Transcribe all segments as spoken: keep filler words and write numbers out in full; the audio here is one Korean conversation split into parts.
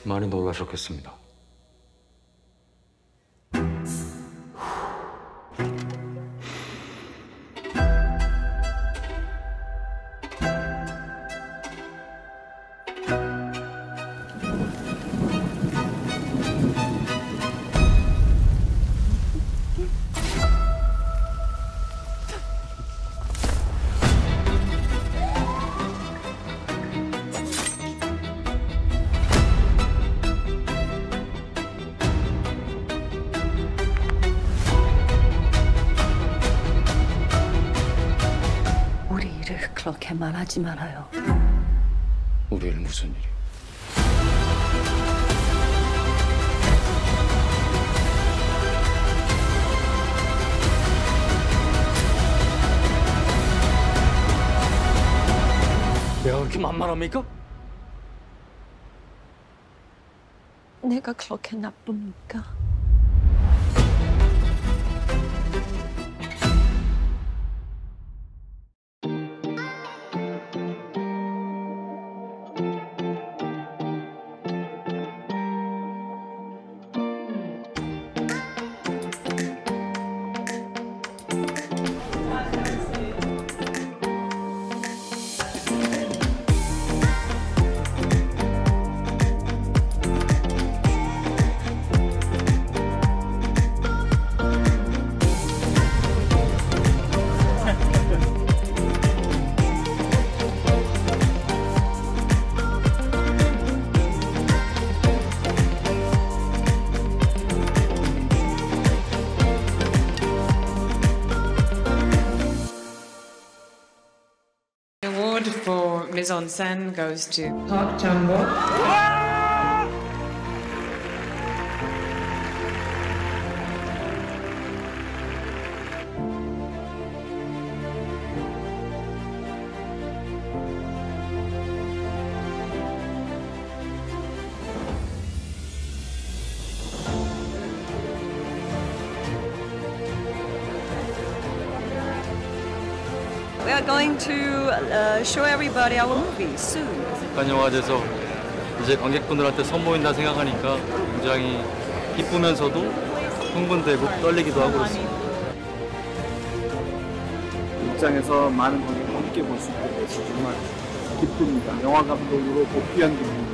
많이 놀라셨겠습니다. 그렇게 말하지 말아요. 우리 일 무슨 일이? 내가 그렇게 만만합니까? 내가 그렇게 나쁩니까? The award for mise en scène goes to Park Chan-wook. We are going to uh, show everybody our movie soon. 북한 영화제에서 이제 관객분들한테 선보인다 생각하니까 굉장히 기쁘면서도 흥분되고 떨리기도 하고 있습니다. 입장에서 많은 관객을 함께 볼 수 있게 돼서 정말 기쁩니다. 영화 감독으로 복귀한 기분입니다.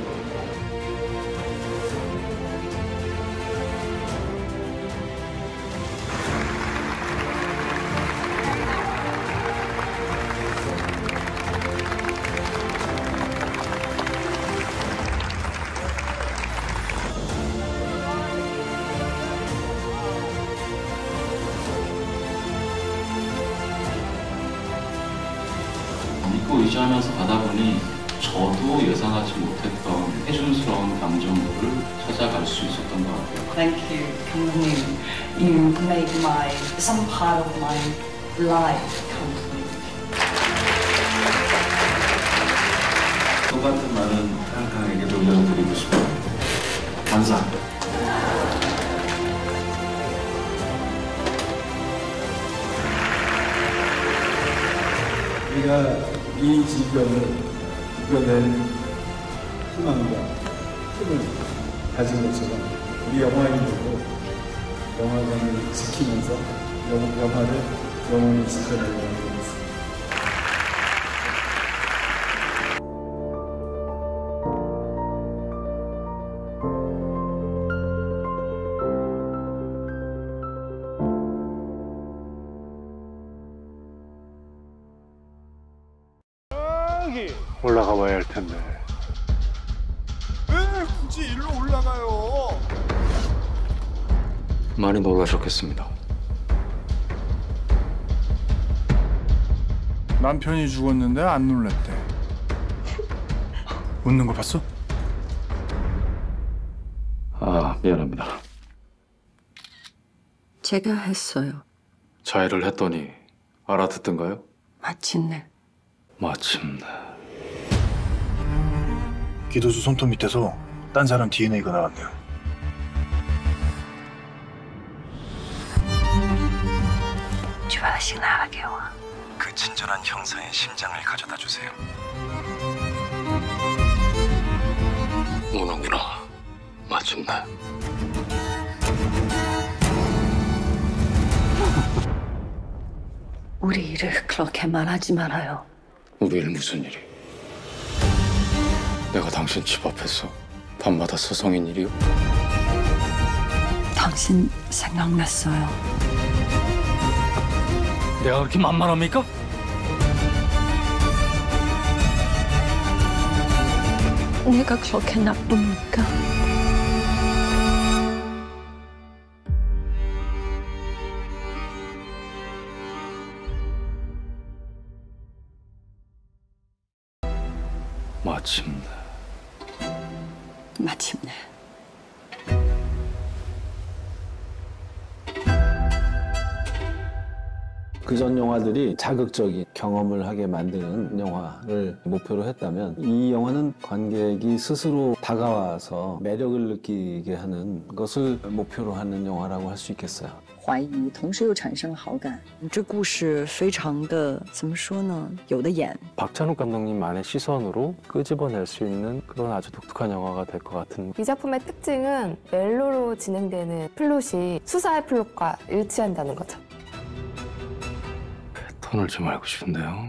믿고 의지하면서 가다 보니 저도 예상하지 못했던 해준스러운 감정들을 찾아갈 수 있었던 것 같아요. Thank you, 감독님. You made my some part of my life complete. 똑같은 말은 탕탕에게 돌려드리고 싶어요. 감사합니다. 우리가 이 질병을 이겨낼 희망과 힘을 가진 것처럼 우리 영화인들도 영화관을 지키면서 영화를 영원히 지켜내려고 하겠습니다. 올라가 봐야 할 텐데. 왜 굳이 일로 올라가요? 많이 놀라셨겠습니다. 남편이 죽었는데 안 놀랐대. 웃는 거 봤어? 아, 미안합니다. 제가 했어요. 자해를 했더니 알아듣던가요? 마침내. 마침내. 기도수 손톱 밑에서 딴 사람 디엔에이가 나왔네요. 그 친절한 형사의 심장을 가져다 주세요. 문홍이나 마침내. 우리 일을 그렇게 말하지 말아요. 우리 일 무슨 일이? 내가 당신 집 앞에서 밤마다 서성인 일이요? 당신 생각났어요. 내가 그렇게 만만합니까? 내가 그렇게 나쁩니까? 마침내. 마침내. 그전 영화들이 자극적인 경험을 하게 만드는 영화를 목표로 했다면 이 영화는 관객이 스스로 다가와서 매력을 느끼게 하는 것을 목표로 하는 영화라고 할 수 있겠어요. 怀疑，同时又产生了好感。这故事非常的怎么说呢？有的演。 박찬욱 감독님만의 시선으로 끄집어낼 수 있는 그런 아주 독특한 영화가 될 것 같은. 이 작품의 특징은 멜로로 진행되는 플롯이 수사의 플롯과 일치한다는 거죠. 패턴을 좀 알고 싶은데요.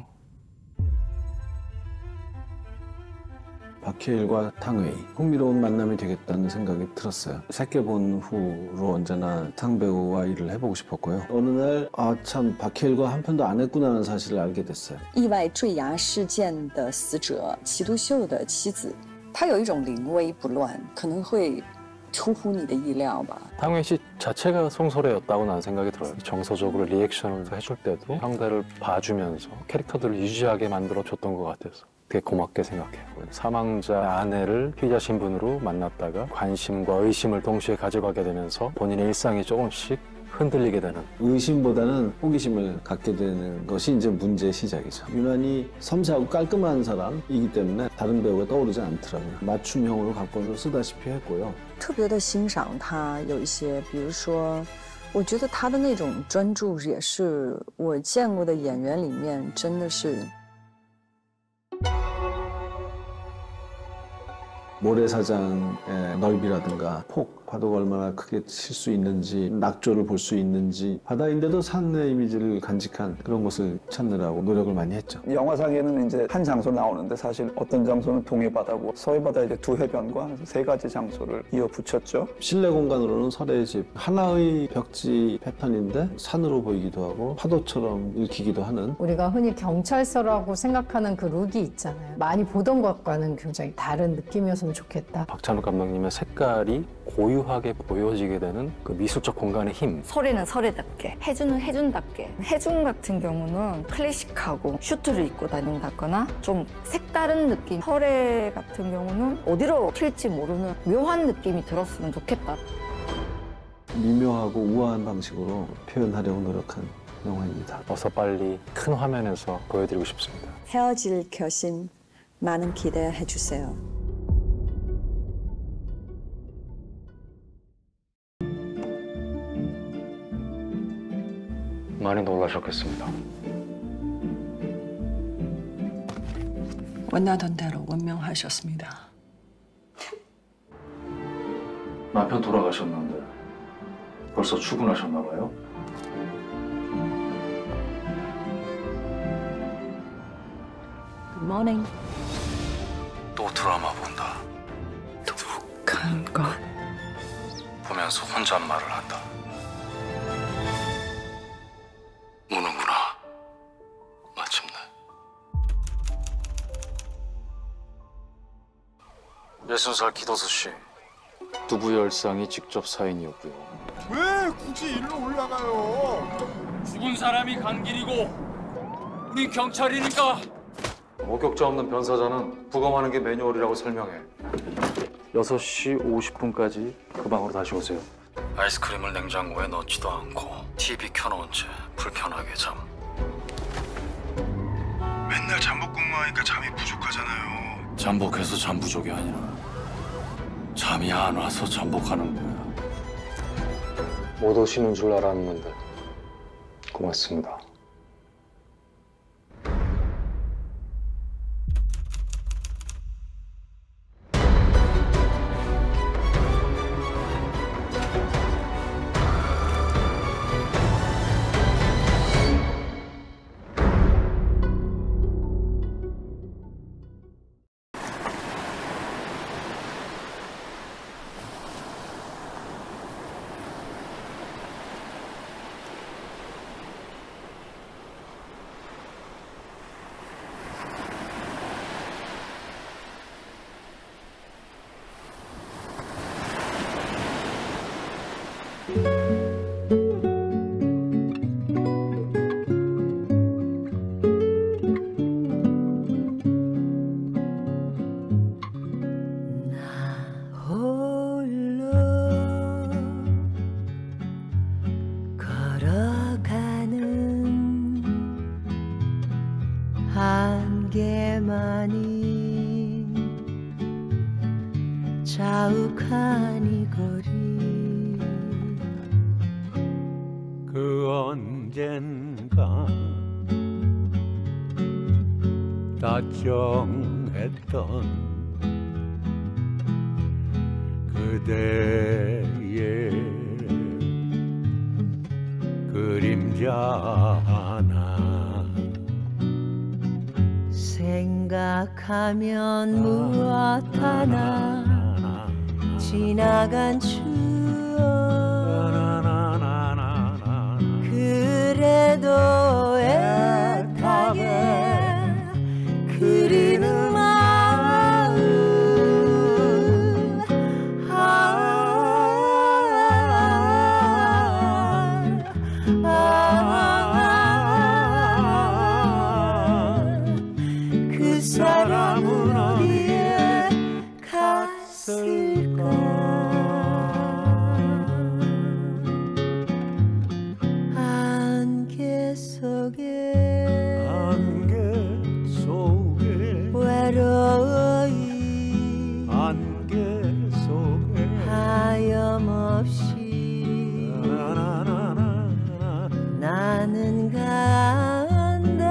박해일과 탕웨이, 흥미로운 만남이 되겠다는 생각이 들었어요. 새끼 본 후로 언제나 탕 배우와 일을 해보고 싶었고요. 어느 날 아 참 박해일과 한 편도 안 했구나라는 사실을 알게 됐어요. 意外坠崖事件的死者齐独秀的妻子，她有一种临危不乱，可能会出乎你的意料吧。 탕웨이 씨 자체가 송소래였다고 난 생각이 들어요. 정서적으로 리액션을 해줄 때도 상대를 봐주면서 캐릭터들을 유지하게 만들어줬던 것 같아서 되게 고맙게 생각해요. 사망자 아내를 피의자 신분으로 만났다가 관심과 의심을 동시에 가져가게 되면서 본인의 일상이 조금씩 흔들리게 되는. 의심보다는 호기심을 갖게 되는 것이 이제 문제의 시작이죠. 유난히 섬세하고 깔끔한 사람이기 때문에 다른 배우가 떠오르지 않더라고요. 맞춤형으로 각본을 쓰다시피 했고요. 特别的欣赏他有一些，比如说，我觉得他的那种专注也是我见过的演员里面真的是。 모래사장의 넓이라든가 폭, 파도가 얼마나 크게 칠 수 있는지, 낙조를 볼 수 있는지, 바다인데도 산의 이미지를 간직한 그런 곳을 찾느라고 노력을 많이 했죠. 영화상에는 이제 한 장소 나오는데 사실 어떤 장소는 동해바다고 서해바다 이제 두 해변과 세 가지 장소를 이어 붙였죠. 실내 공간으로는 설의 집, 하나의 벽지 패턴인데 산으로 보이기도 하고 파도처럼 읽히기도 하는. 우리가 흔히 경찰서라고 생각하는 그 룩이 있잖아요. 많이 보던 것과는 굉장히 다른 느낌이었으면 좋겠다. 박찬욱 감독님의 색깔이 고유하게 보여지게 되는 그 미술적 공간의 힘. 설에는 설에답게, 해준은 해준답게. 해준 같은 경우는 클래식하고 슈트를 입고 다닌다거나 좀 색다른 느낌. 설에 같은 경우는 어디로 튈지 모르는 묘한 느낌이 들었으면 좋겠다. 미묘하고 우아한 방식으로 표현하려고 노력한 영화입니다. 어서 빨리 큰 화면에서 보여드리고 싶습니다. 헤어질 결심 많은 기대해 주세요. 많이 놀라셨겠습니다. 원하던 대로 원명하셨습니다. 남편 돌아가셨는데 벌써 출근하셨나 봐요? Good morning. 또 드라마 본다. 독한 것. 보면서 혼잣말을 한다. 우는구나. 마침내. 예순 살 기도수 씨. 두부 열상이 직접 사인이었고요. 왜 굳이 일로 올라가요? 죽은 사람이 간 길이고 우린 경찰이니까. 목격자 없는 변사자는 부검하는 게 매뉴얼이라고 설명해. 여섯 시 오십 분까지 그 방으로 다시 오세요. 아이스크림을 냉장고에 넣지도 않고 티비 켜놓은 채 불편하게 잠. 맨날 잠복 근무하니까 잠이 부족하잖아요. 잠복해서 잠 부족이 아니라 잠이 안 와서 잠복하는 거야. 못 오시는 줄 알았는데 고맙습니다. 안개만이 자욱한 이 거리 그 언젠가 다정했던 그대의 그림자 하나 생각하면 무엇 하나 지나간 추억 그래도 애타게 그리는 마음 아, 아, 아, 그 사람은 어디에 갔을까 안개 속에 안개 속에 외로이 안개 속에 하염없이 나는 간다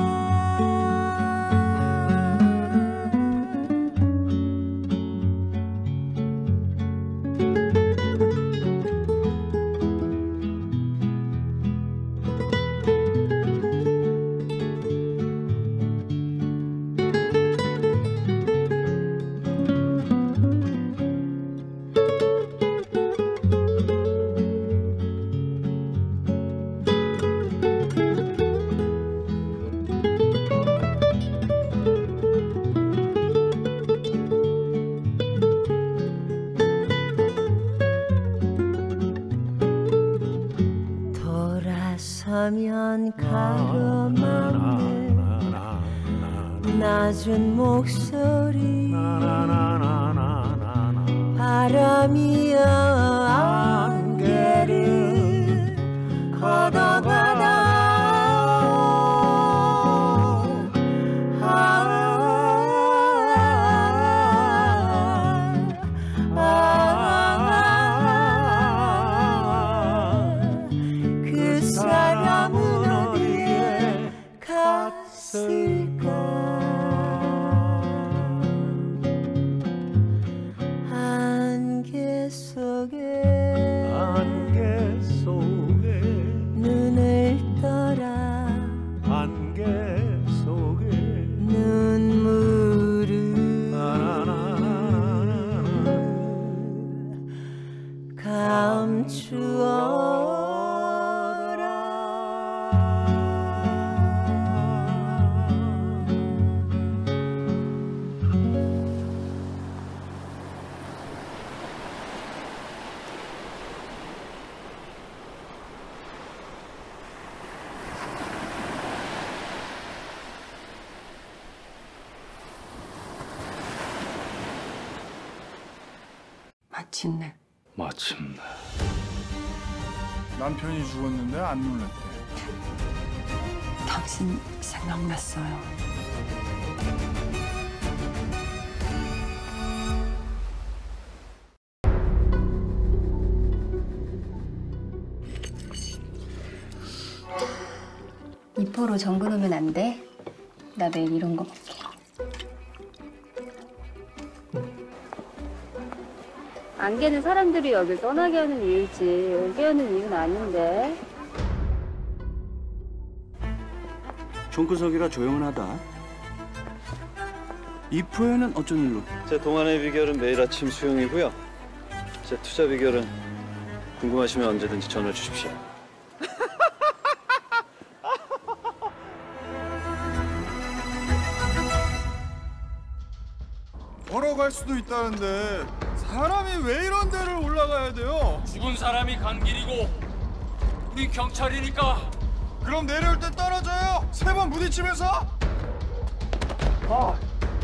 돌아서면 가로막는 낮은 목소리 바람이여 안개를 걷어가다 아, 아, 아, 그 사람은 어디에 갔을까 안개 속에 안개 속에 눈을 떠라 안개 속에 눈물을 마침내. 마침내. 남편이 죽었는데 안 놀랐대. 당신 생각났어요. 이포로 정근 오면 안 돼? 나 매일 이런 거 먹게. 안개는 사람들이 여길 떠나게 하는 이유지 오게 하는 이유는 아닌데. 종구석이라 조용하다. 이포에는 어쩐 일로? 제 동안의 비결은 매일 아침 수영이고요. 제 투자 비결은 궁금하시면 언제든지 전화 주십시오. 걸어갈 수도 있다는데 사람이 왜 이런 데를 올라가야 돼요? 죽은 사람이 간 길이고 우리 경찰이니까. 그럼 내려올 때 떨어져요. 세 번 부딪히면서. 아.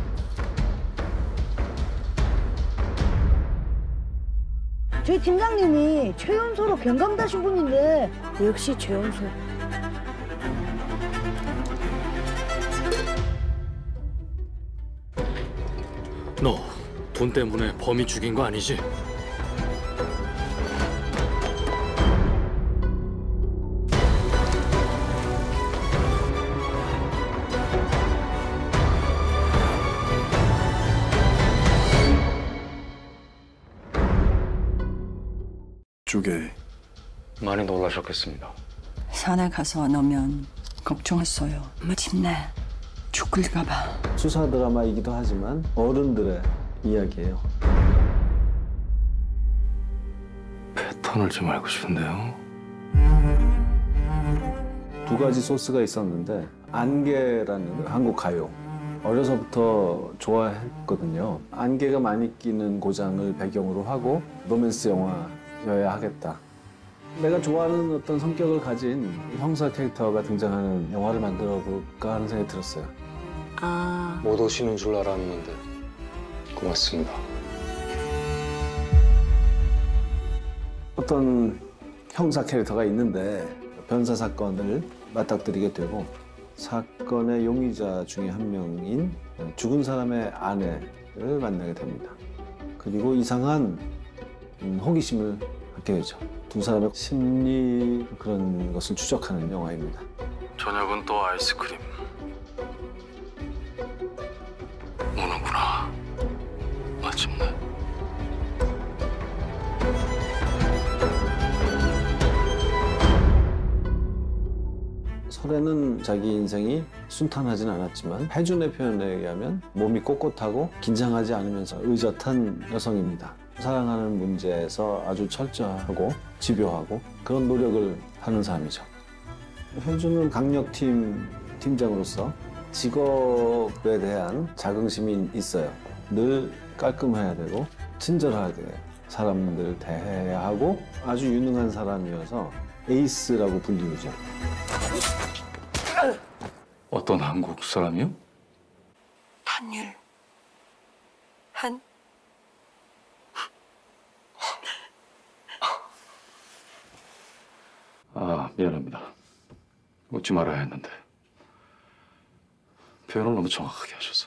저희 팀장님이 최연소로 경감다신 분인데 역시 최연소. 돈 때문에 범인 죽인 거 아니지? 쪽에 많이 놀라셨겠습니다. 산에 가서 넣으면 걱정했어요. 마침내 죽을까 봐. 수사 드라마이기도 하지만 어른들의 이야기예요. 패턴을 좀 알고 싶은데요. 두 가지 소스가 있었는데 안개라는 한국 가요. 어려서부터 좋아했거든요. 안개가 많이 끼는 고장을 배경으로 하고 로맨스 영화여야 하겠다. 내가 좋아하는 어떤 성격을 가진 형사 캐릭터가 등장하는 영화를 만들어 볼까 하는 생각이 들었어요. 아. 못 오시는 줄 알았는데 고맙습니다. 어떤 형사 캐릭터가 있는데 변사 사건을 맞닥뜨리게 되고 사건의 용의자 중에 한 명인 죽은 사람의 아내를 만나게 됩니다. 그리고 이상한 호기심을 갖게 되죠. 두 사람의 심리 그런 것을 추적하는 영화입니다. 저녁은 또 아이스크림. 오는구나. 마침내. 설에는 자기 인생이 순탄하진 않았지만 해준의 표현에 의하면 몸이 꼿꼿하고 긴장하지 않으면서 의젓한 여성입니다. 사랑하는 문제에서 아주 철저하고 집요하고 그런 노력을 하는 사람이죠. 해준은 강력팀 팀장으로서 직업에 대한 자긍심이 있어요. 늘 깔끔해야 되고 친절하게 사람들을 대해야 하고 아주 유능한 사람이어서 에이스라고 불리우죠. 어떤 한국 사람이요? 한율. 한. 아, 미안합니다. 웃지 말아야 했는데. 표현을 너무 정확하게 하셔서.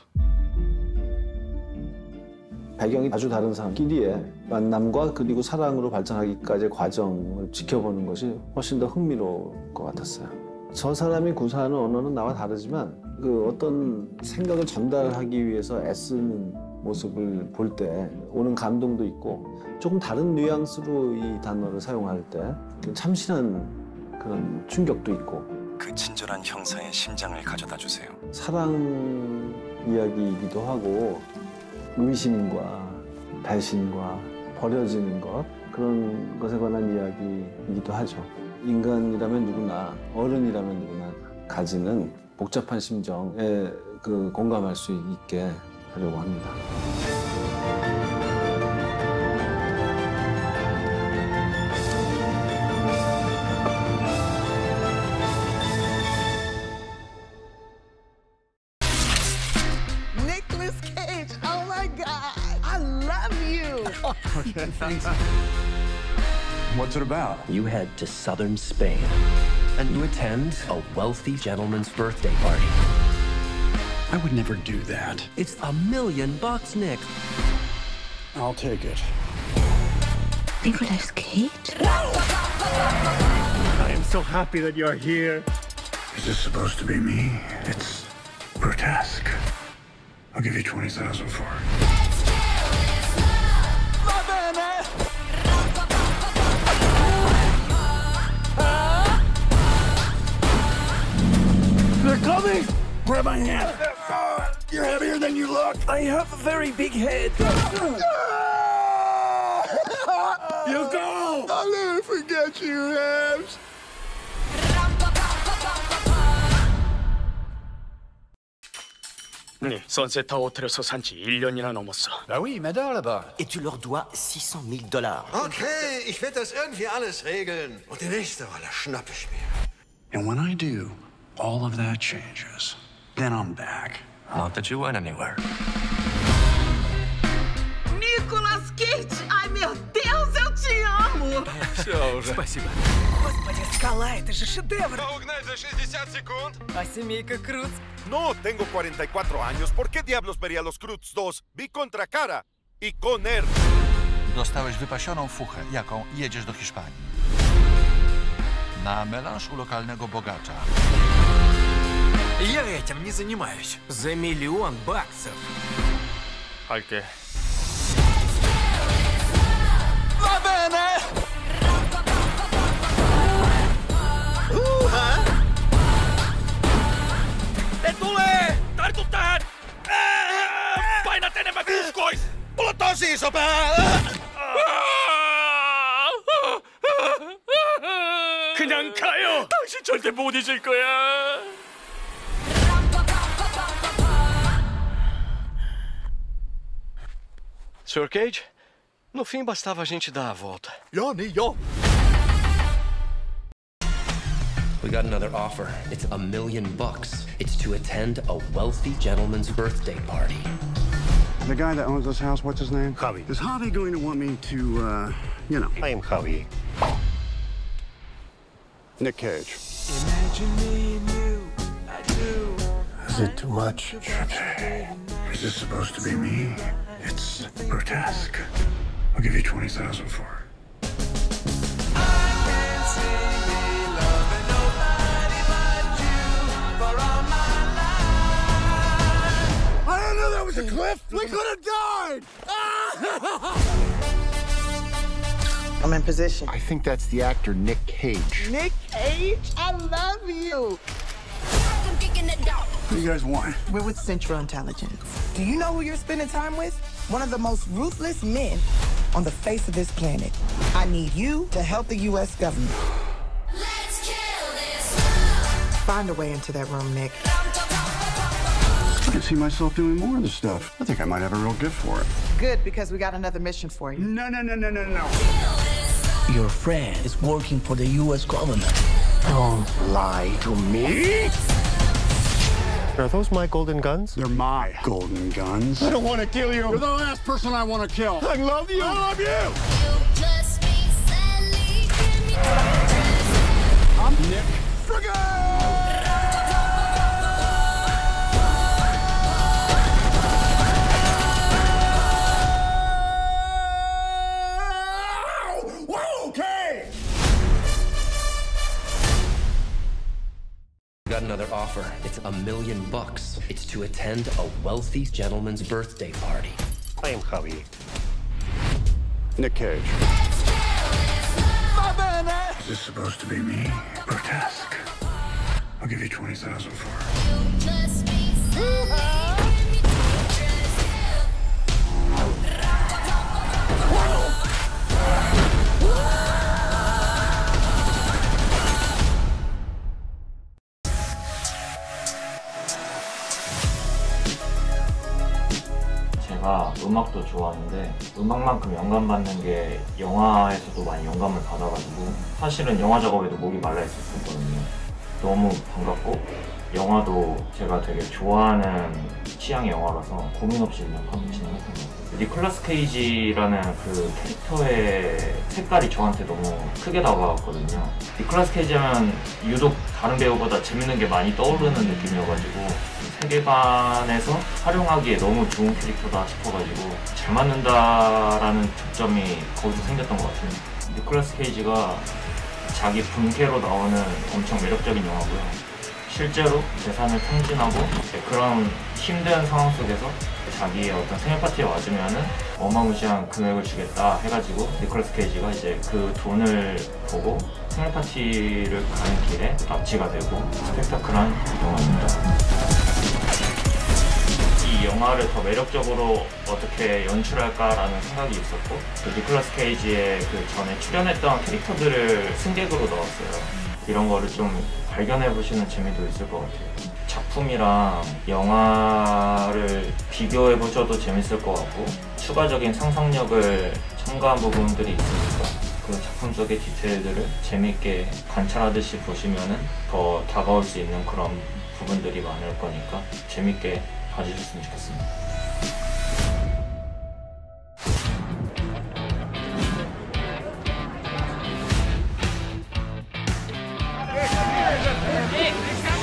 배경이 아주 다른 사람끼리의 만남과 그리고 사랑으로 발전하기까지의 과정을 지켜보는 것이 훨씬 더 흥미로울 것 같았어요. 저 사람이 구사하는 언어는 나와 다르지만 그 어떤 생각을 전달하기 위해서 애쓰는 모습을 볼 때 오는 감동도 있고 조금 다른 뉘앙스로 이 단어를 사용할 때 참신한 그런 충격도 있고 그 친절한 형사의 심장을 가져다 주세요. 사랑 이야기이기도 하고 의심과 배신과 버려지는 것 그런 것에 관한 이야기이기도 하죠. 인간이라면 누구나 어른이라면 누구나 가지는 복잡한 심정에 그 공감할 수 있게 하려고 합니다. Nicolas Cage, oh my God, I love you. Okay, thanks. What's it about? You head to southern Spain and you attend a wealthy gentleman's birthday party. I would never do that. It's a million bucks, Nick. I'll take it. Nicolas Cage? I am so happy that you're here. Is this supposed to be me? It's grotesque. I'll give you twenty thousand for it. They're coming! Grab my hand. You're heavier than you look. I have a very big head. You go! I'll never forget you, Habs. 네, 선셋타워 호텔에서 산 지 일 년이나 넘었어. Ah oui, m'adore là-bas. Et tu leur dois six cent mille dollars. Okay, ich werde das irgendwie alles regeln. Und die nächste Rolle schnapp ich mir. And when I do, all of that changes. Then I'm back. Not that you went anywhere. Nicolas Cage! Ai, meu Deus, eu te amo! Все уже. Спасибо. Господи, скала, это же шедевр! Угнать за шестьдесят секунд? А семейка Крудс? No, tengo cuarenta y cuatro años. ¿Por qué diablos vería los Cruz dos? Vi contra cara. i con R. Dostałeś wypasioną fuchę, jaką jedziesz do Hiszpanii. Na melanż u lokalnego bogacza. Я этим не занимаюсь. За миллион баксов. 할게. Va bene! Ne tulee! Tartu tähän! Painat enemmän kuin uskois! Mulla on tosi iso pää! 그냥 가요! 당신 절대 못 잊을 거야! senhor Cage, no fim bastava a gente dar a volta. Ja, ni ja. We got another offer. It's a million bucks. It's to attend a wealthy gentleman's birthday party. The guy that owns this house, what's his name? Javi. Is Javi going to want me to, uh, you know? I am Javi. Nick Cage. Imagine me and you, I do. Is it too much? Is this supposed to be me? It's grotesque. I'll give you twenty thousand for it. I didn't know that was a cliff. We could have died. I'm in position. I think that's the actor Nick Cage. Nick Cage, I love you. What do you guys want? We're with Central Intelligence. Do you know who you're spending time with? One of the most ruthless men on the face of this planet. I need you to help the U S government. Let's kill this. Find a way into that room, Nick. I can see myself doing more of this stuff. I think I might have a real gift for it. Good, because we got another mission for you. No, no, no, no, no, no. Your friend is working for the U S government. Don't lie to me. Are those my golden guns? They're my golden guns. I don't want to kill you. You're the last person I want to kill. I love you. I love you. I'm Nick Friggin! Got another offer. It's a million bucks. It's to attend a wealthy gentleman's birthday party. I am Javi. Nick Cage. Is this supposed to be me? Grotesque. I'll give you twenty thousand for it. 제가 음악도 좋아하는데 음악만큼 영감받는 게 영화에서도 많이 영감을 받아가지고 사실은 영화 작업에도 목이 말라 있었거든요. 너무 반갑고 영화도 제가 되게 좋아하는 취향의 영화라서 고민 없이 그냥 한번 진행했던 것 같아요. 니콜라스 케이지라는 그 캐릭터의 색깔이 저한테 너무 크게 다가왔거든요. 니콜라스 케이지 하면 유독 다른 배우보다 재밌는 게 많이 떠오르는 느낌이어가지고 세계관에서 활용하기에 너무 좋은 캐릭터다 싶어가지고 잘 맞는다라는 접점이 거기서 생겼던 것 같아요. 니콜라스 케이지가 자기 분캐로 나오는 엄청 매력적인 영화고요. 실제로 재산을 탕진하고 그런 힘든 상황 속에서 자기의 어떤 생일 파티에 와주면은 어마무시한 금액을 주겠다 해가지고 니콜라스 케이지가 이제 그 돈을 보고 생일 파티를 가는 길에 납치가 되고 스펙타클한 영화입니다. 이 영화를 더 매력적으로 어떻게 연출할까라는 생각이 있었고 그 니콜라스 케이지의 그 전에 출연했던 캐릭터들을 승객으로 넣었어요. 이런 거를 좀 발견해 보시는 재미도 있을 것 같아요. 작품이랑 영화를 비교해 보셔도 재밌을 것 같고 추가적인 상상력을 첨가한 부분들이 있으니까 그 작품 속의 디테일들을 재밌게 관찰하듯이 보시면은 더 다가올 수 있는 그런 부분들이 많을 거니까 재밌게 봐주셨으면 좋겠습니다.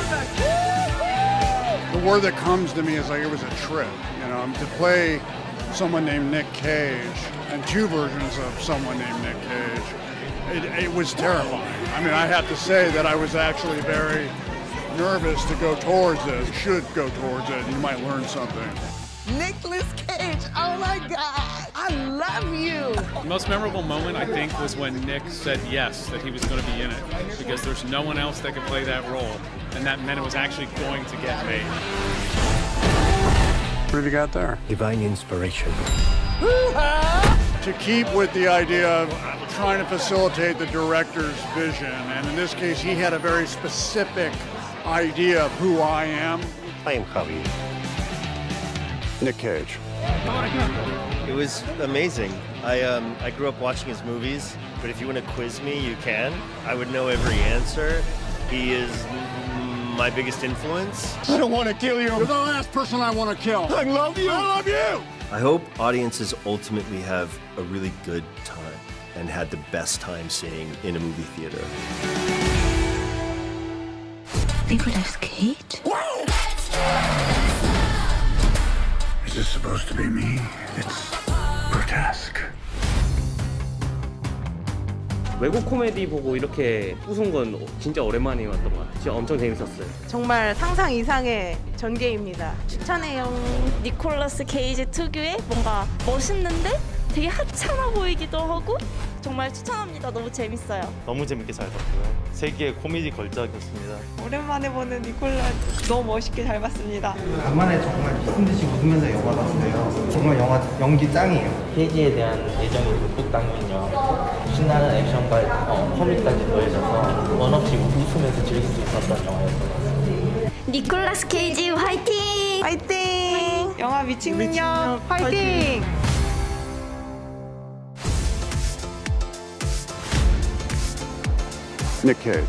The word that comes to me is like it was a trip, you know, to play someone named Nick Cage and two versions of someone named Nick Cage. It, it was terrifying. I mean, I have to say that I was actually very nervous to go towards this. You should go towards it. You might learn something. Nicolas Cage, oh my God, I love you. The most memorable moment, I think, was when Nick said yes, that he was going to be in it, because there's no one else that could play that role, and that meant it was actually going to get made. What have you got there? Divine inspiration. To keep with the idea of trying to facilitate the director's vision, and in this case, he had a very specific idea of who I am. I am Javier. Nick Cage. It was amazing. I um I grew up watching his movies, but if you want to quiz me, you can. I would know every answer. He is my biggest influence. I don't want to kill you. You're the last person I want to kill. I love you. I love you. I hope audiences ultimately have a really good time and had the best time seeing in a movie theater. Nicolas Cage? Is this supposed to be me? It's grotesque. 외국 코미디 보고 이렇게 웃은 건 진짜 오랜만에 왔던 것 같아요. 진짜 엄청 재밌었어요. 정말 상상 이상의 전개입니다. 추천해요. 니콜라스 케이지 특유의 뭔가 멋있는데 되게 하찮아 보이기도 하고 정말 추천합니다. 너무 재밌어요. 너무 재밌게 잘 봤고요. 세계의 코미디 걸작이었습니다. 오랜만에 보는 니콜라스 너무 멋있게 잘 봤습니다. 간만에 정말 미친 듯이 웃으면서 영화 봤어요. 정말 영화 연기 짱이에요. 케이지에 대한 애정이 듬뿍 담긴요. 신나는 액션과 어, 코믹까지 더해져서 원 없이 웃으면서 즐길 수 있었던 영화였던 것 같습니다. 니콜라스 케이지 화이팅! 화이팅! 영화 미친민요 화이팅! Nick Cage.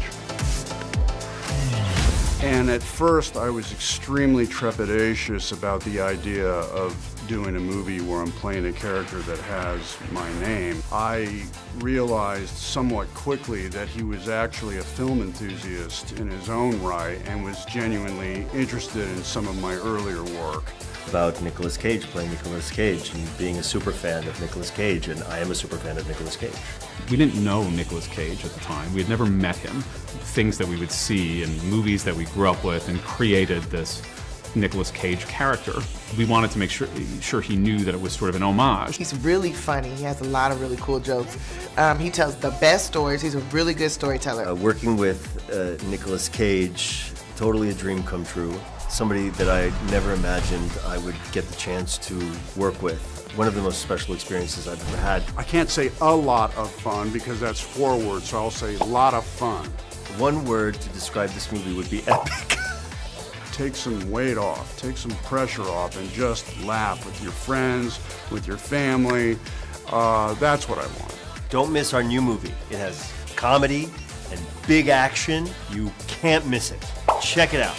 And at first, I was extremely trepidatious about the idea of doing a movie where I'm playing a character that has my name. I realized somewhat quickly that he was actually a film enthusiast in his own right and was genuinely interested in some of my earlier work. About Nicolas Cage playing Nicolas Cage and being a super fan of Nicolas Cage, and I am a super fan of Nicolas Cage. We didn't know Nicolas Cage at the time. We had never met him. Things that we would see in movies that we grew up with and created this Nicolas Cage character. We wanted to make sure, sure he knew that it was sort of an homage. He's really funny. He has a lot of really cool jokes. Um, he tells the best stories. He's a really good storyteller. Uh, working with uh, Nicolas Cage, totally a dream come true. Somebody that I never imagined I would get the chance to work with. One of the most special experiences I've ever had. I can't say a lot of fun because that's four words, so I'll say a lot of fun. One word to describe this movie would be epic. Take some weight off, take some pressure off, and just laugh with your friends, with your family. Uh, that's what I want. Don't miss our new movie. It has comedy and big action. You can't miss it. Check it out.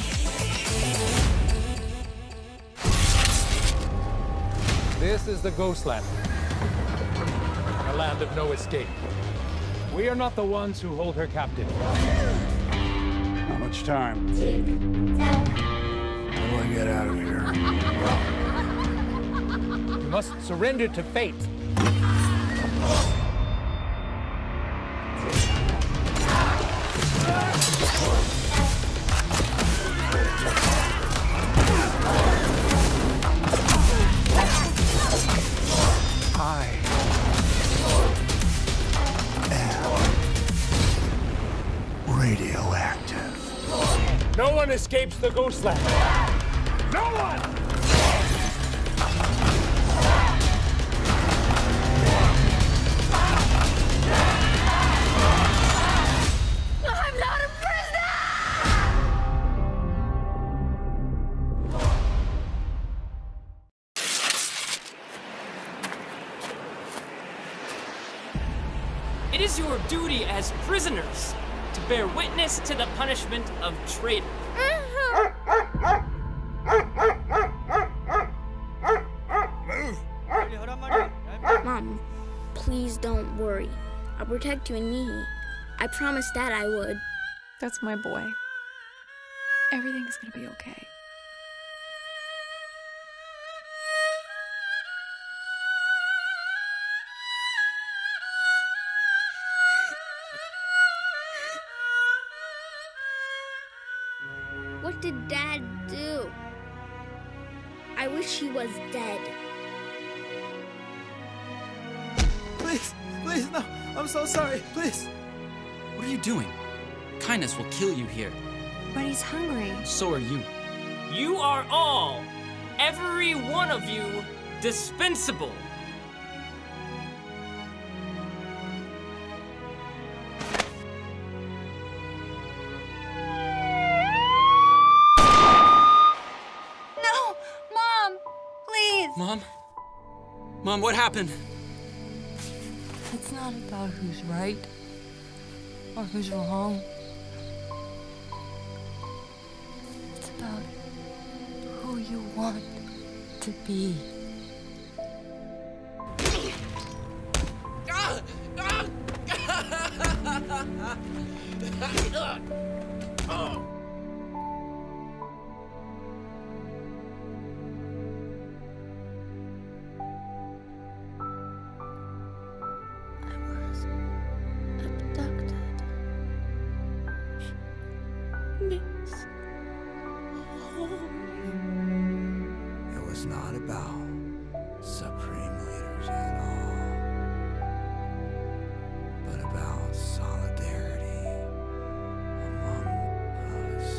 This is the Ghostland, a land of no escape. We are not the ones who hold her captive. Not much time. How do I get out of here? You must surrender to fate. Radioactive. No one escapes the Ghostland. No one! I'm not a prisoner! It is your duty as prisoners to bear witness to the punishment of traitor. Move! Mom, please don't worry. I'll protect you and Mimi. I promised Dad I would. That's my boy. Everything's gonna be okay. Dad do? I wish he was dead. Please, please, no. I'm so sorry. Please. What are you doing? Kindness will kill you here. But he's hungry. So are you. You are all, every one of you, dispensable. No! Mom! Please! Mom? Mom, what happened? It's not about who's right or who's wrong. It's about who you want to be. It was not about supreme leaders at all, but about solidarity among us.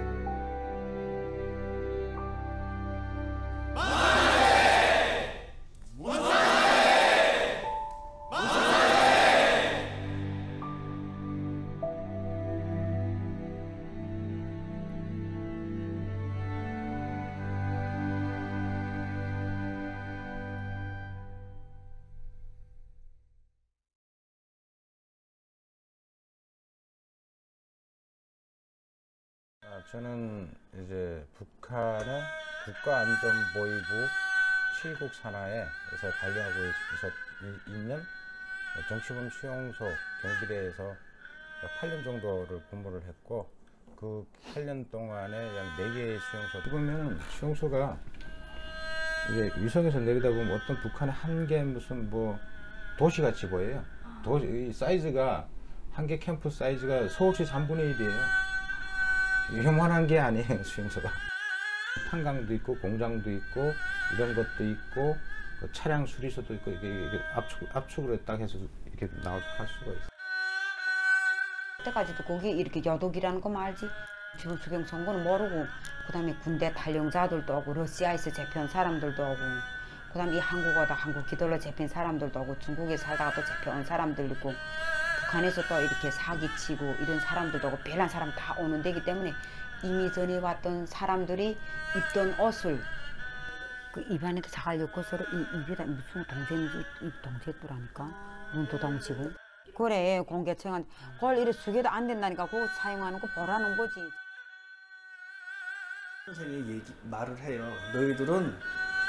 저는 이제 북한의 국가안전보위부 칠국 산하에서 관리하고 있, 있는 정치범 수용소 경비대에서 팔 년 정도를 근무를 했고 그 팔 년 동안에 약 네 개의 수용소 보면 수용소가 이제 위성에서 내리다 보면 어떤 북한의 한 개 무슨 뭐 도시같이 보여요. 도시 이 사이즈가 한 개 캠프 사이즈가 서울시 삼분의 일이에요. 요만한 게 아니에요. 수용소가 탄강도 있고 공장도 있고 이런 것도 있고 그 차량 수리소도 있고 이게, 이게 압축, 압축으로 딱 해서 이렇게 나와서 할 수가 있어요. 그때까지도 거기 이렇게 여독이라는 거 알지? 지금 수경선거는 모르고 그 다음에 군대 탈영자들도 오고 러시아에서 잡혀온 사람들도 오고 그 다음에 이 한국 오다 한국 기돌로 잡힌 사람들도 오고 중국에 살다가 또 잡혀온 사람들 있고 북한에서 또 이렇게 사기치고 이런 사람들도 오고 별난 사람 다 오는 데기 때문에 이미 전에 왔던 사람들이 입던 옷을 그 입안에다 자갈 엮어서 이 입에다 무슨 동전인지 입 동지했더라니까 눈도 동치고 그래 공개청은 그걸 이래 숙여도 안 된다니까 그거 사용하는 거 보라는 거지. 선생님이 얘기, 말을 해요. 너희들은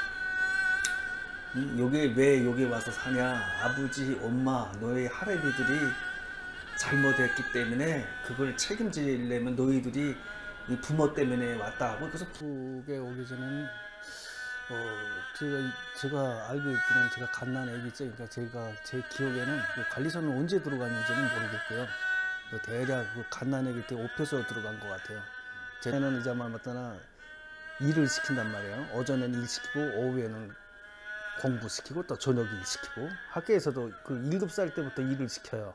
음, 여기 왜 여기 와서 사냐. 아버지, 엄마, 너희 할아비들이 잘못했기 때문에 그걸 책임지려면 너희들이 이 부모 때문에 왔다 하고 그래서 북에 오기 전에는 어, 제가 제가 알고 있기는 제가 갓난 애기죠. 그러니까 제가 제 기억에는 그 관리소는 언제 들어갔는지는 모르겠고요. 그 대략 그 갓난 애기 때 옵혀서 들어간 것 같아요. 쟤는 이제 말마따나 일을 시킨단 말이에요. 오전에는 일 시키고 오후에는 공부시키고 또 저녁 일 시키고 학교에서도 그 일곱 살 때부터 일을 시켜요.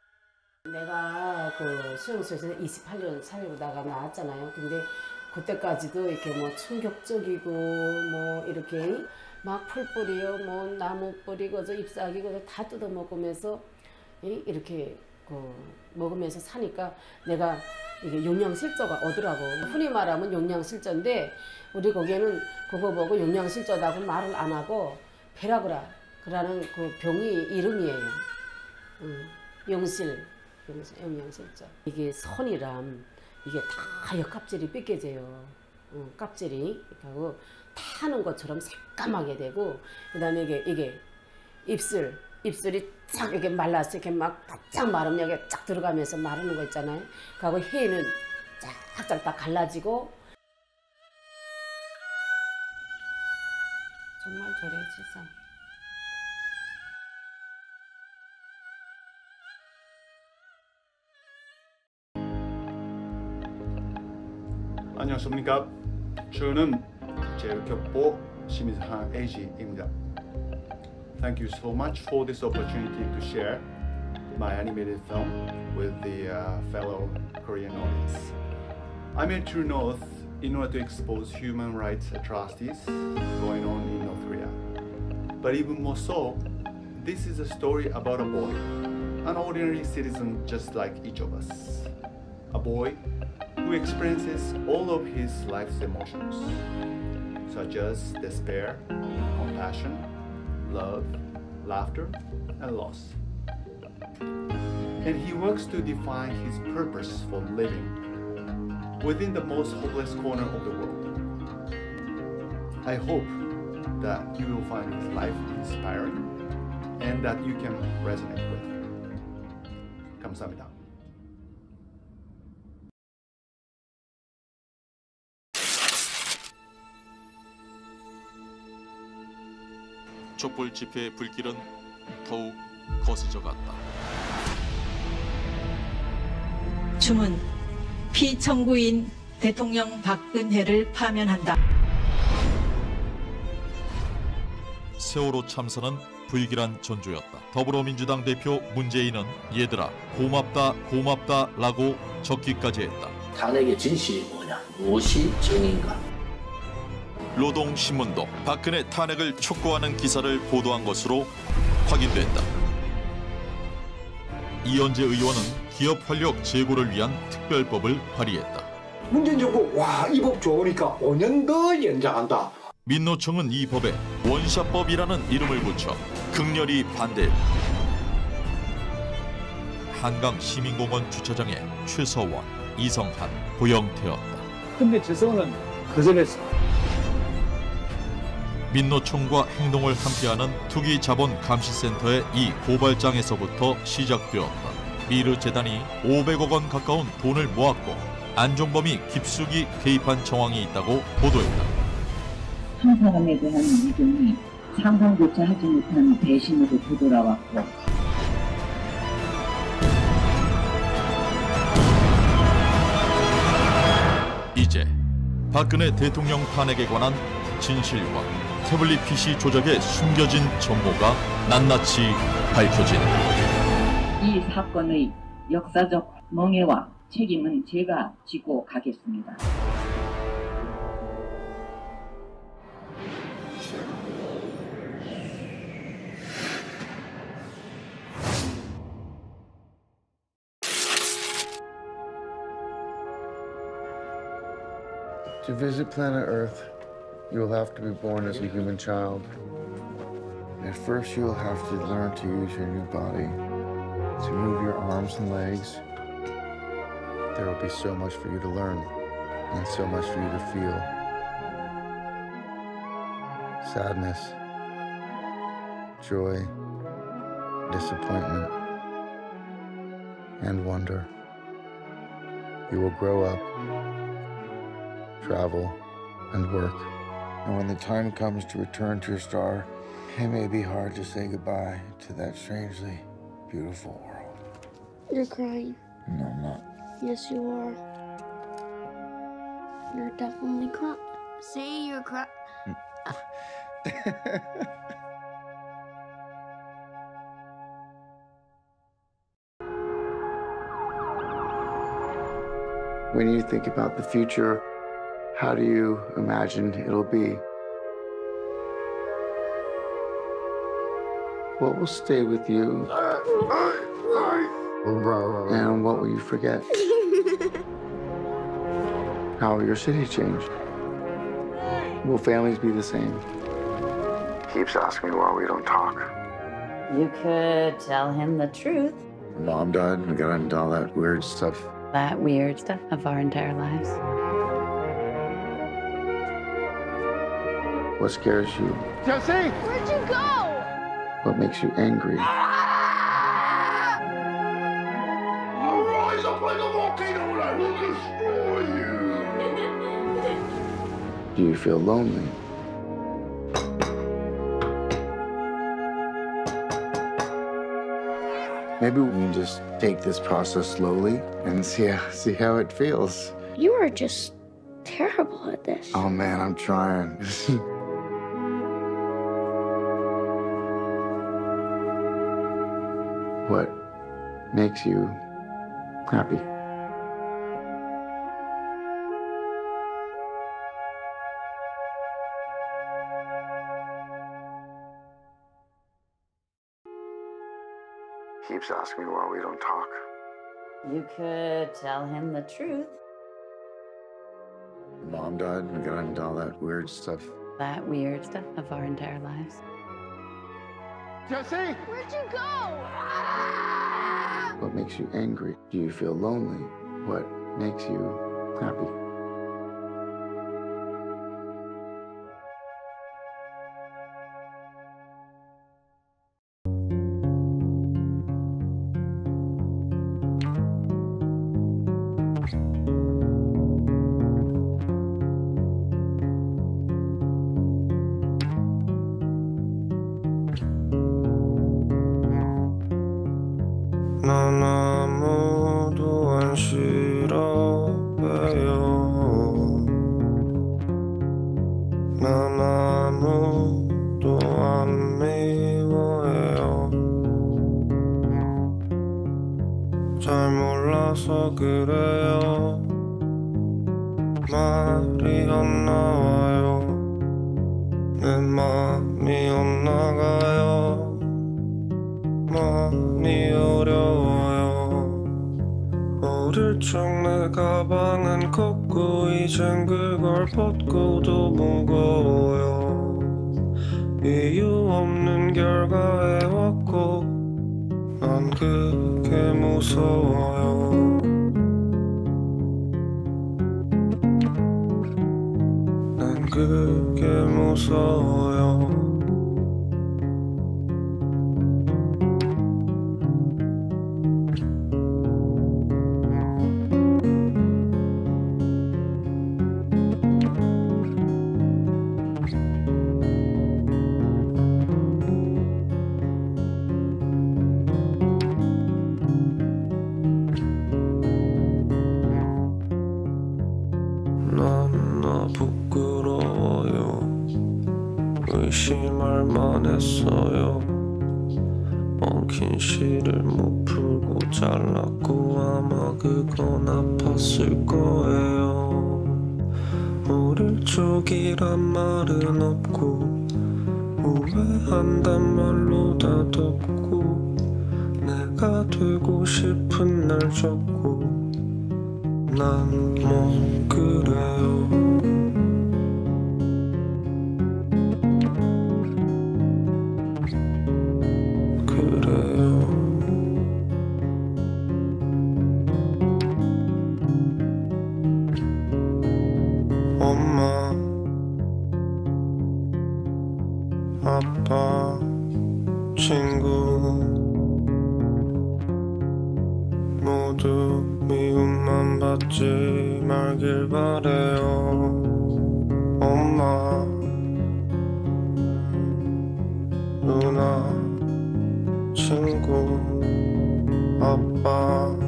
내가 그 수용소에서 이십팔 년 살고다가 나왔잖아요. 근데 그때까지도 이렇게 뭐 충격적이고 뭐 이렇게 막 풀뿌리요, 뭐 나무 뿌리고 저 잎사귀고 다 뜯어 먹으면서 이렇게 그 먹으면서 사니까 내가 이게 영양실조가 오더라고. 흔히 말하면 영양실조인데 우리 거기에는 그거 보고 영양실조라고 말을 안 하고 베라그라 그라는 그 병이 이름이에요. 응. 영실, 영양실조. 이게 선이람 이게 다 역갑질이 뺏겨져요. 응, 껍질이 하고 타는 것처럼 새까맣게 되고 그다음에 이게 이게 입술 입술이 쫙 이렇게 말라서 이렇게 막 바짝 마르면 여기 쫙 들어가면서 마르는 거 있잖아요. 그리고 혀는 쫙쫙 다 갈라지고 정말 저래 세상. 안녕하십니까. 저는 제일교포 심희상 에이지입니다. Thank you so much for this opportunity to share my animated film with the uh, fellow Korean audience. I'm here to North in order to expose human rights atrocities going on in North Korea. But even more so, this is a story about a boy, an ordinary citizen just like each of us. A boy who experiences all of his life's emotions, such as despair, compassion, love, laughter, and loss. And he works to define his purpose for living within the most hopeless corner of the world. I hope that you will find his life inspiring and that you can resonate with. 감사합니다. 촛불 집회의 불길은 더욱 거세져 갔다. 주문, 피청구인 대통령 박근혜를 파면한다. 세월호 참사는 불길한 전조였다. 더불어민주당 대표 문재인은 얘들아 고맙다 고맙다 라고 적기까지 했다. 탄핵의 진실이 뭐냐, 무엇이 정의인가. 노동신문도 박근혜 탄핵을 촉구하는 기사를 보도한 것으로 확인됐다. 이현재 의원은 기업 활력 제고를 위한 특별법을 발의했다. 문재인 정부 와, 이 법 좋으니까 오 년 더 연장한다. 민노총은 이 법에 원샷법이라는 이름을 붙여 극렬히 반대했다. 한강 시민공원 주차장에 최서원, 이성한, 고영태였다. 근데 최서원은 거절했어. 민노총과 행동을 함께하는 투기자본감시센터의 이 고발장에서부터 시작되었다. 미르재단이 오백억 원 가까운 돈을 모았고 안종범이 깊숙이 개입한 정황이 있다고 보도했다. 한 사람에 대한 믿음이 상상조차 하지 못한 배신으로 되돌아왔고 이제 박근혜 대통령 탄핵에 관한 진실과 태블릿 피씨 조작의 숨겨진 전모가 낱낱이 밝혀진다. 이 사건의 역사적 멍해와 책임은 제가 지고 가겠습니다. To visit planet Earth, you will have to be born as a human child. At first, you will have to learn to use your new body, to move your arms and legs. There will be so much for you to learn, and so much for you to feel. Sadness, joy, disappointment, and wonder. You will grow up, travel, and work. And when the time comes to return to your star, it may be hard to say goodbye to that strangely beautiful world. You're crying. No, I'm not. Yes, you are. You're definitely crying. Say you're crying. When you think about the future, how do you imagine it'll be? What will stay with you? And what will you forget? How will your city change? Will families be the same? Keeps asking me why we don't talk. You could tell him the truth. Mom died, we got into all that weird stuff. That weird stuff of our entire lives. What scares you? Jesse! Where'd you go? What makes you angry? I'll rise up like a volcano and I will destroy you! Do you feel lonely? Maybe we can just take this process slowly and see how, see how it feels. You are just terrible at this. Oh man, I'm trying. What makes you happy? Keeps asking me why we don't talk. You could tell him the truth. Mom died, we got into all that weird stuff. That weird stuff of our entire lives. Jesse! Where'd you go? What makes you angry? Do you feel lonely? What makes you happy? 난 아무도 안 싫어해요. 난 아무도 안 미워해요. 잘 몰라서 그래요. 말이 안 나와요. 내 맘이 안 나가요. 많이 어려워요. 어릴 적 내 가방은 컸고 이젠 그걸 벗고도 무거워요. 이유 없는 결과에 왔고 난 그게 무서워요. 난 그게 무서워요. 난 나 부끄러워요. 의심할 만했어요. 엉킨 실을 못 풀고 잘랐고 아마 그건 아팠을 거예요. 어릴 적이란 말은 없고 후회한단 말로 다 덮고 내가 되고 싶은 날 적고 난 뭐 그래요. 그래요. 엄마, 아빠, 친구 모두 미움만 받지 말길 바래요. 엄마, 누나, 친구, 아빠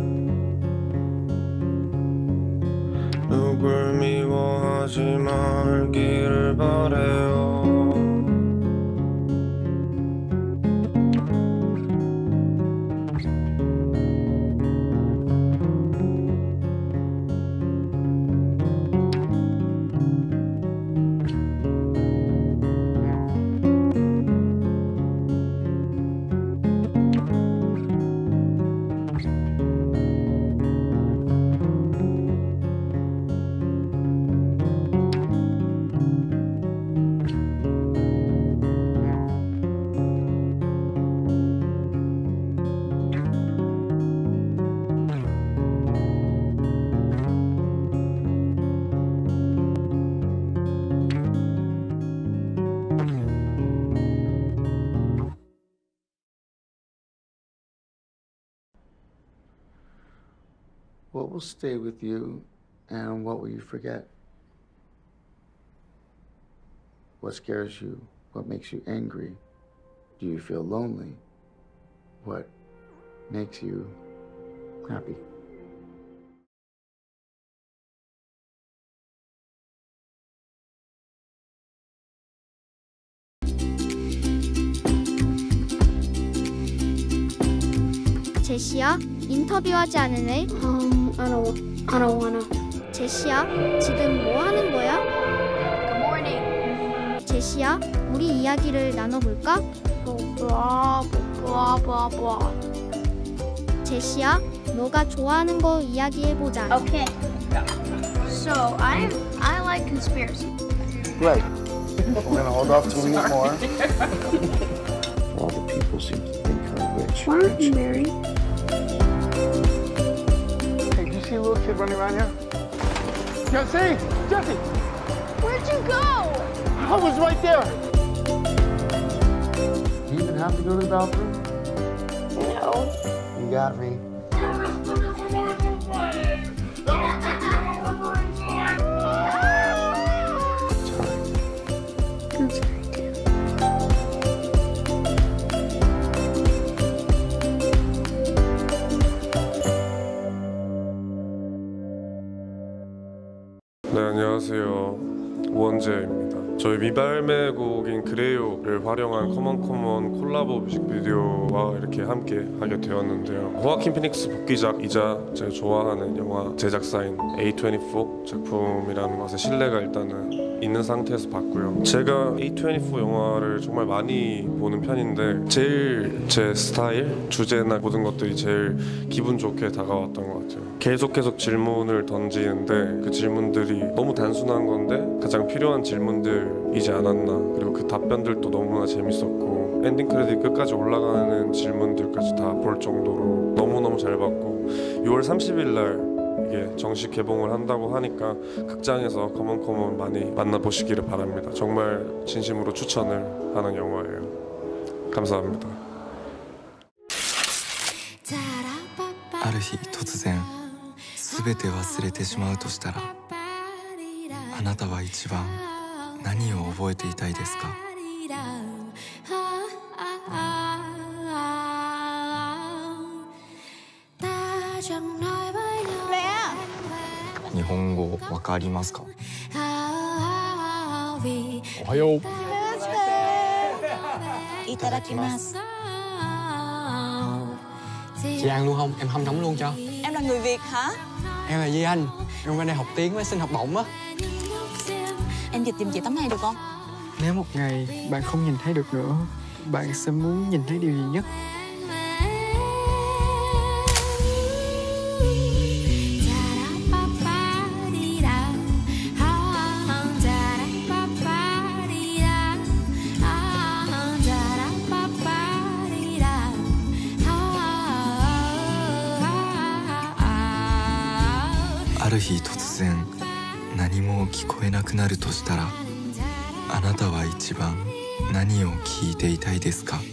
누굴 미워하지 말기를 바래요. What will stay with you and what will you forget? What scares you? What makes you angry? Do you feel lonely? What makes you happy? 제시야, 인터뷰하지 않을래? Um, I don't, I don't wanna. 제시야, 지금 뭐 하는 거야? Good morning. 제시야, 우리 이야기를 나눠볼까? Blah, blah, blah, blah. 제시야, 너가 좋아하는 거 이야기해보자. Okay. So, I, I like conspiracy. Right. We're gonna hold off till we get more. All the people seem to think her rich. Why aren't you married? Hey, do you see a little kid running around here? Jesse! Jesse! Where'd you go? I was right there! You even have to go to the bathroom? No. You got me. 네, 안녕하세요. 우원재입니다. 저희 미발매곡인 그레요를 활용한 커먼커먼 콜라보 뮤직비디오와 이렇게 함께 하게 되었는데요. 호아킨 피닉스 복귀작이자 제가 좋아하는 영화 제작사인 에이 이십사 작품이라는 것에 신뢰가 일단은 있는 상태에서 봤고요. 제가 에이 이십사 영화를 정말 많이 보는 편인데 제일 제 스타일, 주제나 모든 것들이 제일 기분 좋게 다가왔던 것 같아요. 계속 계속 질문을 던지는데 그 질문들이 너무 단순한 건데 가장 필요한 질문들이지 않았나. 그리고 그 답변들도 너무나 재밌었고 엔딩 크레딧 끝까지 올라가는 질문들까지 다 볼 정도로 너무너무 잘 봤고 유월 삼십일 날 이게 정식 개봉을 한다고 하니까 극장에서 커먼커먼 많이 만나보시기를 바랍니다. 정말 진심으로 추천을 하는 영화예요. 감사합니다. ある日突然全て忘れてしまうとしたらあなたは一番何を覚えていたいですか日本語わかりますかおはよういただきます Chị ăn luôn không? Em hâm nóng luôn cho. Em là người Việt hả? Em là Di Anh. Em qua đây học tiếng với xin học bổng á. Em dịch giùm chị tấm này được không? Nếu một ngày bạn không nhìn thấy được nữa, bạn sẽ muốn nhìn thấy điều gì nhất? ある日突然何も聞こえなくなるとしたらあなたは一番何を聞いていたいですか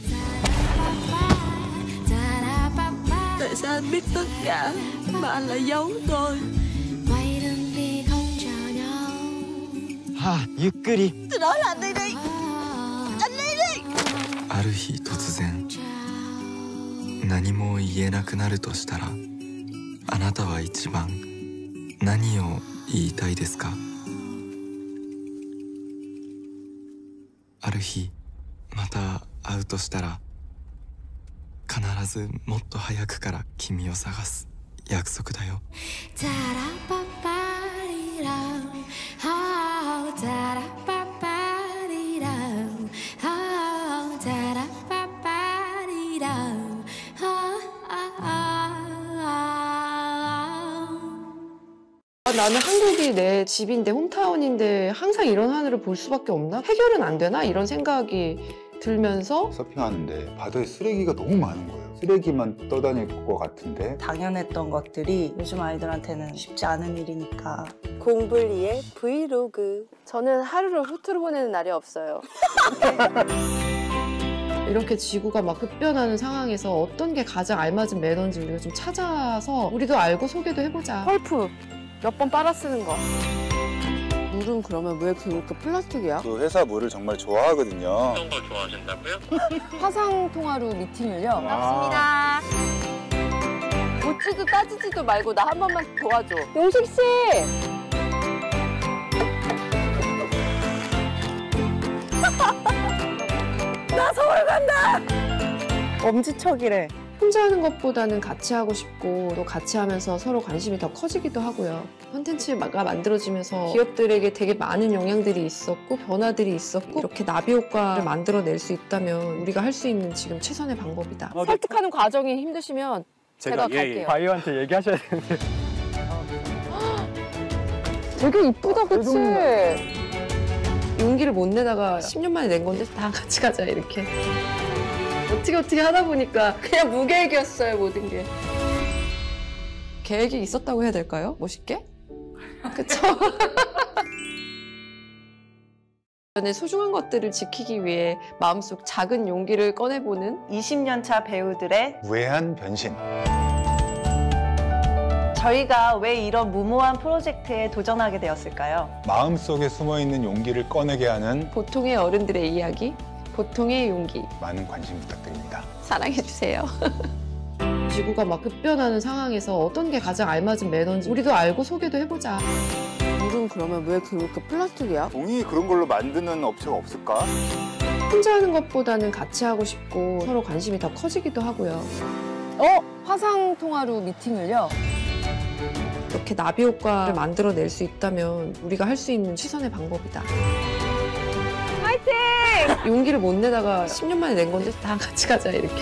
Tại sao anh biết tất cả mà anh lại giấu tôi? Ha, ゆっくり Tôi nói là anh đi đi. Anh đi đi. ある日突然何も言えなくなるとしたらあなたは一番何を言いたいですかある日また会うとしたら必ずもっと早くから君を探す約束だよ 나는 한국이 내 집인데 홈타운인데 항상 이런 하늘을 볼 수밖에 없나? 해결은 안 되나? 이런 생각이 들면서 서핑하는데 바다에 쓰레기가 너무 많은 거예요. 쓰레기만 떠다닐 것 같은데 당연했던 것들이 요즘 아이들한테는 쉽지 않은 일이니까. 공부를 위해 브이로그. 저는 하루를 후투로 보내는 날이 없어요. 이렇게 지구가 막 급변하는 상황에서 어떤 게 가장 알맞은 매너인지 우리가 좀 찾아서 우리도 알고 소개도 해보자. 펄프 몇 번 빨아 쓰는 거. 물은 그러면 왜 그렇게 플라스틱이야? 그 회사 물을 정말 좋아하거든요. 어떤 걸 좋아하신다고요? 화상 통화로 미팅을요. 반갑습니다. 묻지도 따지지도 말고 나 한 번만 도와줘. 용식 씨. 나 서울 간다. 엄지척이래. 혼자 하는 것보다는 같이 하고 싶고 또 같이 하면서 서로 관심이 더 커지기도 하고요. 콘텐츠가 만들어지면서 기업들에게 되게 많은 영향들이 있었고 변화들이 있었고 이렇게 나비 효과를 만들어낼 수 있다면 우리가 할 수 있는 지금 최선의 방법이다. 설득하는 과정이 힘드시면 제가, 제가 갈게요. 예, 예. 바이오한테 얘기하셔야 되는데. 되게 이쁘다, 그치? 용기를 못 내다가 십 년 만에 낸 건데 다 같이 가자 이렇게. 어떻게 어떻게 하다 보니까 그냥 무계획이었어요, 모든 게. 계획이 있었다고 해야 될까요? 멋있게? 그쵸? 소중한 것들을 지키기 위해 마음속 작은 용기를 꺼내보는 이십 년 차 배우들의 무해한 변신. 저희가 왜 이런 무모한 프로젝트에 도전하게 되었을까요? 마음속에 숨어있는 용기를 꺼내게 하는 보통의 어른들의 이야기, 보통의 용기. 많은 관심 부탁드립니다. 사랑해주세요. 지구가 막 급변하는 상황에서 어떤 게 가장 알맞은 매너인지 우리도 알고 소개도 해보자. 물은 그러면 왜 그렇게 플라스틱이야? 종이 그런 걸로 만드는 업체가 없을까? 혼자 하는 것보다는 같이 하고 싶고 서로 관심이 더 커지기도 하고요. 어? 화상통화로 미팅을요? 이렇게 나비 효과를 만들어낼 수 있다면 우리가 할 수 있는 최선의 방법이다. 화이팅! 용기를 못 내다가 십 년 만에 낸 건데 다 같이 가자 이렇게.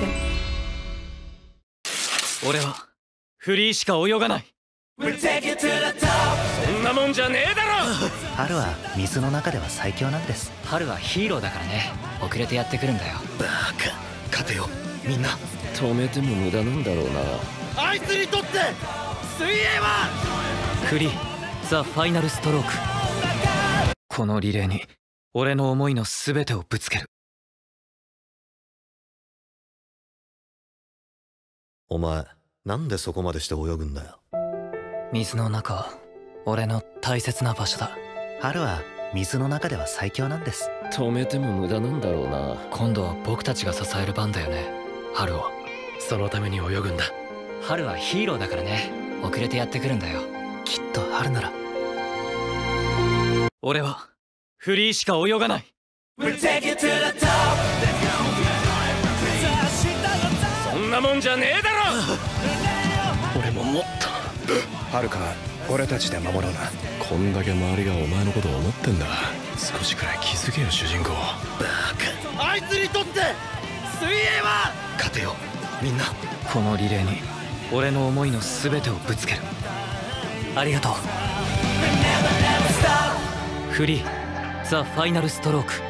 俺はフリーしか泳がない。そんなもんじゃねえだろ。 春は水の中では最強なんです。 春はヒーローだからね。遅れてやってくるんだよ。バカ、勝てよみんな。止めても無駄なんだろうな。あいつにとって水泳はフリーザ・ファイナルストローク。このリレーに俺の思いの全てをぶつける。 お前なんでそこまでして泳ぐんだよ。 水の中は俺の大切な場所だ。 春は水の中では最強なんです。 止めても無駄なんだろうな。今度は僕たちが支える番だよね、春を。そのために泳ぐんだ。春はヒーローだからね。遅れてやってくるんだよ。 きっと春なら。 俺はフリーしか泳がない。そんなもんじゃねえだろ。 俺ももっとはるか、俺たちで守ろうな。こんだけ周りがお前のことを思ってんだ。少しくらい気づけよ主人公。バカ、 あいつにとって水泳は勝てよみんな。 このリレーに俺の思いの全てをぶつける。ありがとう。フリーザ・ファイナルストローク。